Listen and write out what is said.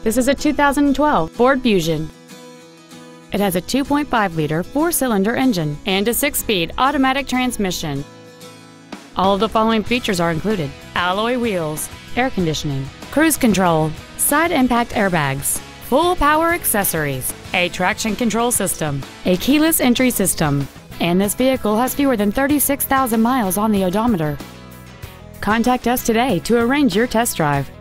This is a 2012 Ford Fusion. It has a 2.5-liter four-cylinder engine and a 6-speed automatic transmission. All of the following features are included: alloy wheels, air conditioning, cruise control, side impact airbags, full power accessories, a traction control system, a keyless entry system, and this vehicle has fewer than 36,000 miles on the odometer. Contact us today to arrange your test drive.